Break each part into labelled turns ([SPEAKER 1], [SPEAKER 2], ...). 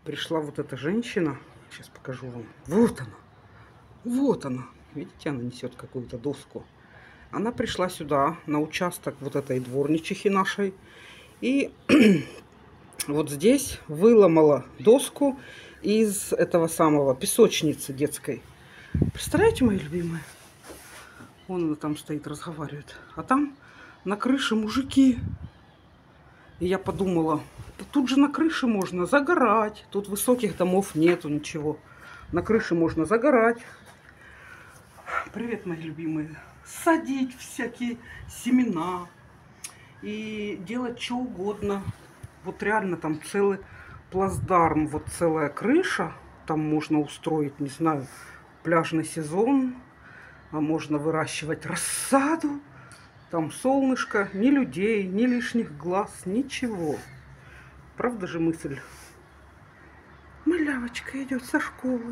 [SPEAKER 1] Пришла вот эта женщина. Сейчас покажу вам. Вот она. Вот она. Видите, она несет какую-то доску. Она пришла сюда, на участок вот этой дворничихи нашей. И вот здесь выломала доску из этого самого песочницы детской. Представляете, мои любимые? Вон она там стоит, разговаривает. А там на крыше мужики. И я подумала, да тут же на крыше можно загорать. Тут высоких домов нету, ничего. На крыше можно загорать. Привет, мои любимые. Садить всякие семена. И делать что угодно. Вот реально там целый плацдарм, вот целая крыша. Там можно устроить, не знаю, пляжный сезон. А можно выращивать рассаду. Там солнышко, ни людей, ни лишних глаз, ничего. Правда же мысль? Малявочка идет со школы.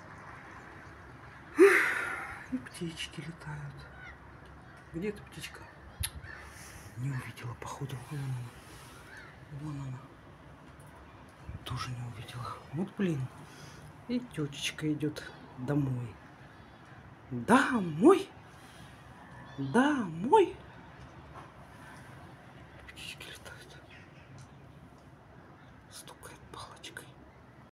[SPEAKER 1] И птички летают. Где эта птичка? Не увидела, походу. Вон она. Вон она. Тоже не увидела. Вот блин. И тетечка идет домой. Домой? Домой?